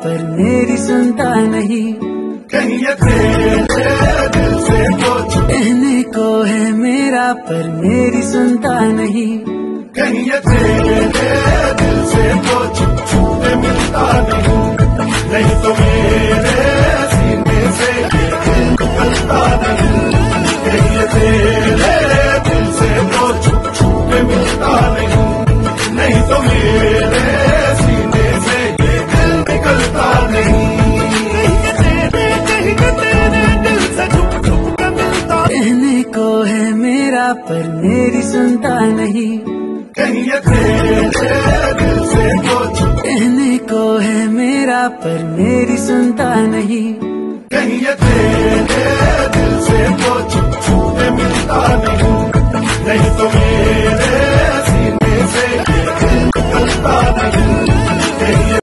पर मेरी सुनता नहीं। कहीं ये तेरे दिल से कुछ कहने को है मेरा पर मेरी सुनता नहीं। कहीं ये तेरे दिल से कुछ छूटे मिलता नहीं। नहीं तो मेरे सीने से ये दिल निकलता नहीं। कहीं ये तेरे दिल से कुछ छूटे मिलता नहीं। नहीं तो मेरे सीने से ये दिल निकलता नहीं। कहने को है मेरा पर मेरी सुनता नहीं। कहीं ये तेरे दिल से कुछ कहने को है मेरा पर मेरी सुनता नहीं। कहीं ये तेरे